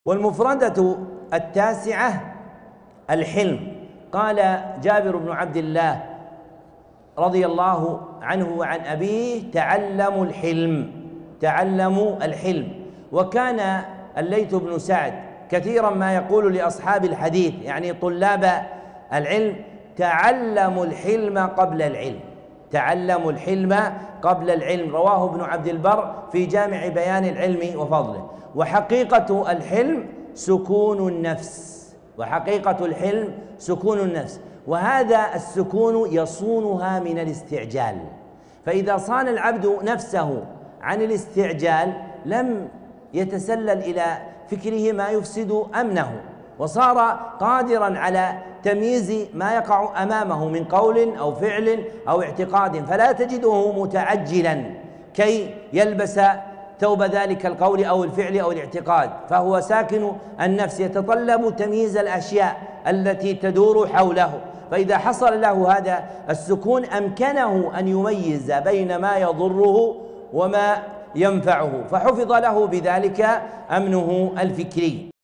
والمفردة التاسعة الحلم. قال جابر بن عبد الله رضي الله عنه وعن أبيه: تعلموا الحلم، تعلموا الحلم. وكان الليث بن سعد كثيرا ما يقول لأصحاب الحديث يعني طلاب العلم: تعلموا الحلم قبل العلم، تعلموا الحلم قبل العلم. رواه ابن عبد البر في جامع بيان العلم وفضله. وحقيقة الحلم سكون النفس، وحقيقة الحلم سكون النفس، وهذا السكون يصونها من الاستعجال. فإذا صان العبد نفسه عن الاستعجال لم يتسلل إلى فكره ما يفسد أمنه، وصار قادرا على تمييز ما يقع أمامه من قول أو فعل أو اعتقاد، فلا تجده متعجلا كي يلبس ثوب ذلك القول أو الفعل أو الاعتقاد، فهو ساكن النفس يتطلب تمييز الأشياء التي تدور حوله. فإذا حصل له هذا السكون أمكنه أن يميز بين ما يضره وما ينفعه، فحفظ له بذلك أمنه الفكري.